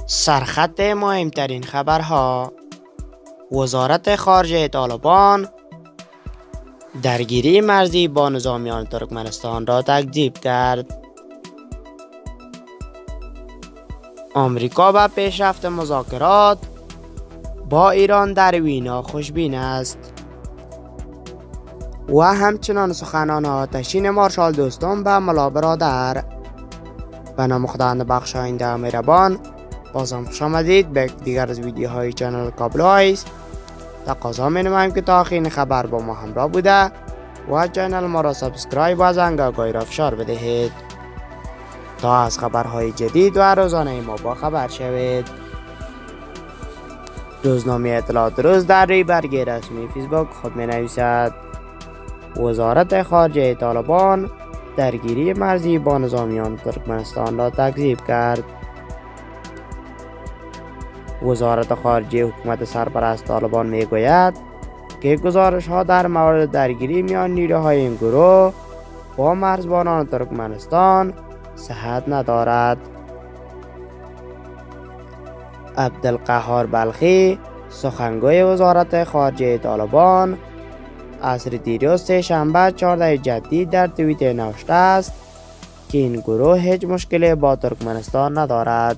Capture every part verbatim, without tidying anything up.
سرخط مهمترین خبرها: وزارت خارجه طالبان درگیری مرزی با نظامیان ترکمنستان را تکذیب کرد. آمریکا به پیشرفت مذاکرات با ایران در وینا خوشبین است. و همچنان سخنان آتشین مارشال دوستم به ملا برادر. به نام خداوند بخشاینده مهربان، بازم خوش آمدید به دیگر از ویدیوهای چنل کابل وایس. تقاضا می نماییم که تا آخرین خبر با ما همراه بوده و چنل ما را سابسکرایب و زنگ آگاهی را فشار بدهید تا از خبرهای جدید و روزانه ما با خبر شوید. روزنامه اطلاعات روز در روی برگه رسمی فیسبوک خود می نویسد: وزارت خارجه طالبان درگیری مرزی با نظامیان ترکمنستان را تکذیب کرد. وزارت خارجه حکومت سرپرست طالبان می گوید که گزارش ها در مورد درگیری میان نیروهای این گروه با مرزبانان ترکمنستان صحت ندارد. عبدالقهار بلخی، سخنگوی وزارت خارجه طالبان، عصر دیروز سه شنبه چهاردهم جدید در توییتر نوشته است که این گروه هیچ مشکلی با ترکمنستان ندارد.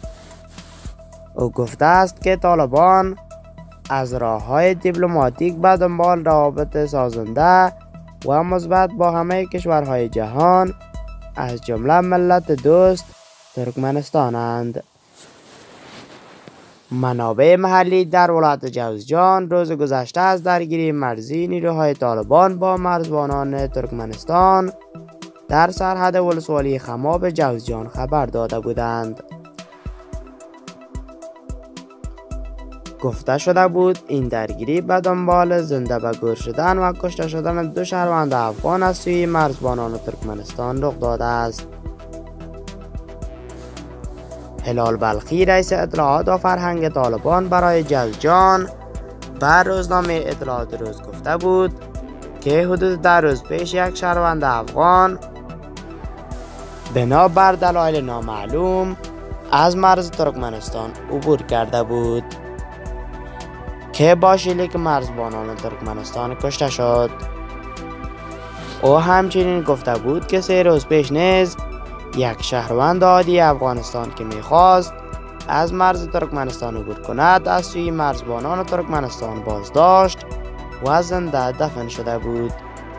او گفته است که طالبان از راه‌های دیپلماتیک به دنبال روابط سازنده و مثبت با همه کشورهای جهان از جمله ملت دوست ترکمنستانند. منابع محلی در ولایت جوزجان روز گذشته از درگیری مرزی نیروهای طالبان با مرزبانان ترکمنستان در سرحد ولسوالی خماب جوزجان خبر داده بودند. گفته شده بود این درگیری به دنبال زنده به گور شدن و کشته شدن دو شهروند افغان از سوی مرزبانان ترکمنستان رخ داده است. هلال بلخی، رئیس اطلاعات و فرهنگ طالبان برای جوزجان، بر روزنامه اطلاعات روز گفته بود که حدود ده روز پیش یک شهروند افغان بنا بر دلایل نامعلوم از مرز ترکمنستان عبور کرده بود که با شلیک مرزبانان ترکمنستان کشته شد. او همچنین گفته بود که سه روز پیش نیز یک شهروند عادی افغانستان که میخواست از مرز ترکمنستان عبور کند از سوی مرزبانان ترکمنستان بازداشت و زنده دفن شده بود.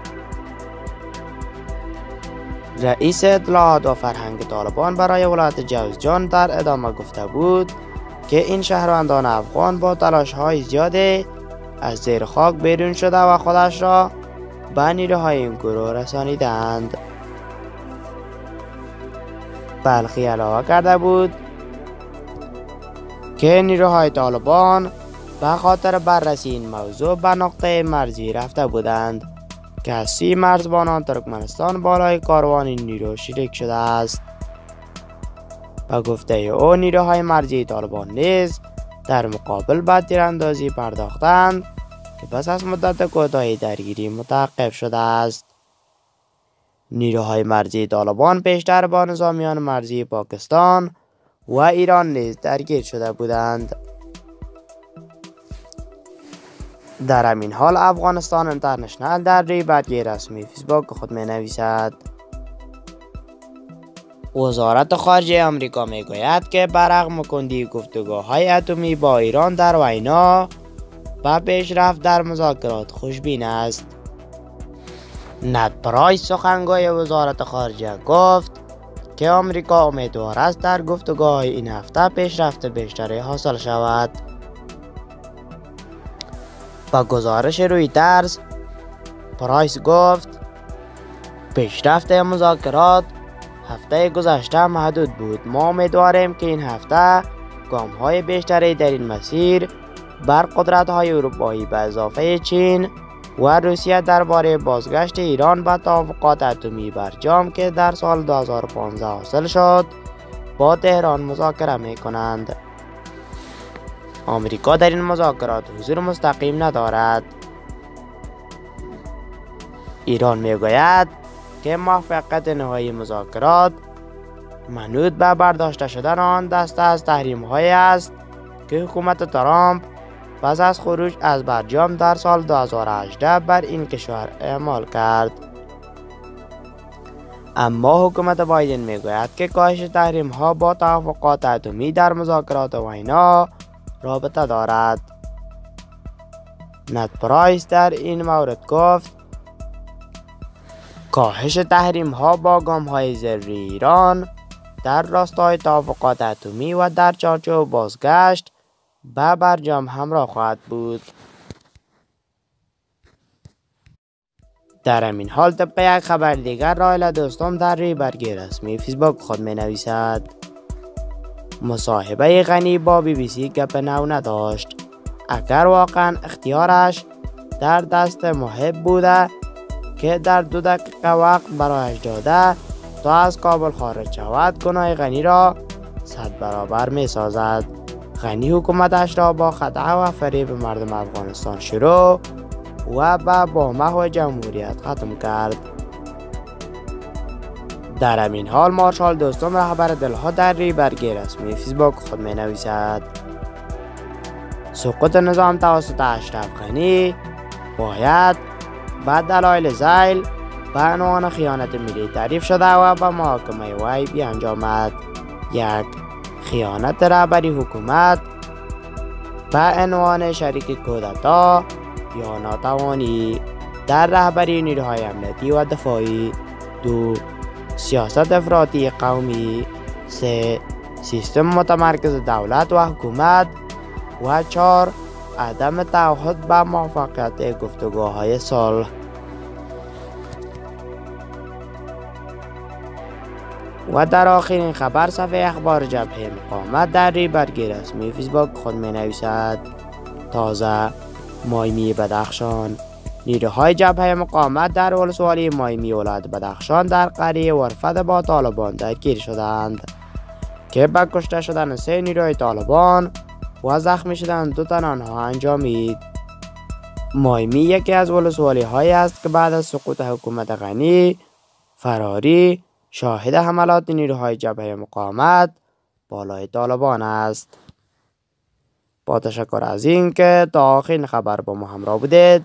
رئیس اطلاعات و فرهنگ طالبان برای ولایت جوزجان در ادامه گفته بود که این شهروندان افغان با تلاش های زیاده از زیر خاک بیرون شده و خودش را به نیروهای این گروه رسانیدند. بلخی علاوه کرده بود که نیروهای طالبان به خاطر بررسی این موضوع به نقطه مرزی رفته بودند که از سوی مرزبانان ترکمنستان بالای کاروان این نیرو شریک شده است. و گفته او نیروهای مرزی طالبان نیز در مقابل به تیراندازی پرداختند که پس از مدت کوتاهی درگیری متوقف شده است. نیروهای مرزی طالبان پیشتر با نظامیان مرزی پاکستان و ایران نیز درگیر شده بودند. در همین حال افغانستان اینترنشنال در روی برگه رسمی فیسبوک خود می نویسد: وزارت خارجه آمریکا می گوید که برغم کندی گفتگوهای اتمی با ایران در وینا به پیشرفت در مذاکرات خوشبین است. ند پرایس، سخنگوی وزارت خارجه، گفت که آمریکا امیدوار است در گفتگوهای این هفته پیشرفت بیشتری حاصل شود. با گزارش رویترز، پرایس گفت پیشرفت مذاکرات هفته گذشته محدود بود. ما امیدواریم که این هفته گام های بیشتری در این مسیر بر قدرت های اروپایی به اضافه چین و روسیه درباره بازگشت ایران به توافقات اتمی برجام که در سال دو هزار و پانزده حاصل شد با تهران مذاکره می کنند. آمریکا در این مذاکرات حضور مستقیم ندارد. ایران می گوید که موفقیت نهایی مذاکرات منوط به برداشته شدن آن دسته از تحریم‌هایی است که حکومت ترامپ پس از خروج از برجام در سال دو هزار و هجده بر این کشور اعمال کرد. اما حکومت بایدن میگوید که کاهش تحریم ها با توافقات اتمی در مذاکرات وینا رابطه دارد. نت پرایس در این مورد گفت کاهش تحریم ها با گام های ضروری ایران در راستای توافقات اتمی و در چارچوب بازگشت به برجام همراه خواهد بود. در همین حال طبق یک خبر دیگر رایل دوستم در روی برگه رسمی فیسبوک خود می نویسد مصاحبه غنی با بی بی سی گپ نو نداشت. اگر واقعا اختیارش در دست محب بوده که در دو دقیقه وقت برایش داده تا از کابل خارج شود، گناه غنی را صد برابر می سازد. غنی حکومتش را با خدعه و فریب مردم افغانستان شروع و به با محو جمهوریت ختم کرد. در همین حال مارشال دوستم رهبر دلها در روی برگه رسمی فیسبوک خود می نویسد سقوط نظام توسط اشرف غنی باید به دلایل ذیل به عنوان خیانت ملی تعریف شده و به محاکمه وی بیانجامد. یک خیانت رهبری حکومت به عنوان شریک کودتا یا ناتوانی در رهبری نیروهای امنیتی و دفاعی. دو سیاست افراطی قومی. سه سیستم متمرکز دولت و حکومت. و چهار عدم تعهد به موفقیت گفتگوهای صلح. و در آخرین خبر صفحه اخبار جبهه مقاومت در روی برگه رسمی فیسبوک خود می نویسد تازه مایمی بدخشان. نیروهای جبهه مقاومت در ولسوالی مایمی ولایت بدخشان در قریه ورفد با طالبان درگیر شدند که به کشته شدن سه نیروی طالبان و زخمی شدن دو تن آنها انجامید. مایمی یکی از ولسوالی هایی است که بعد از سقوط حکومت غنی فراری شاهد حملات نیروهای جبهه مقاومت بالای طالبان است. با تشکر از این که تا آخرین خبر با ما همراه بودید.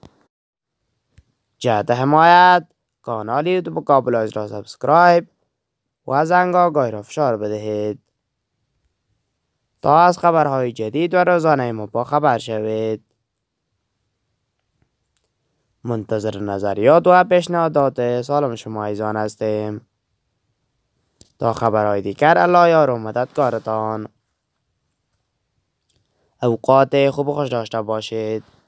جهت حمایت کانال یوتیوب کابل آیز را سابسکرایب و زنگ آگاهی را فشار بدهید تا از خبرهای جدید و روزانه ما با خبر شوید. منتظر نظریات و پیشنهادات سالم شما ایزان هستیم. تا خبرهای دیگر الله یار و مددگارتان. اوقات خوب و خوش داشته باشید.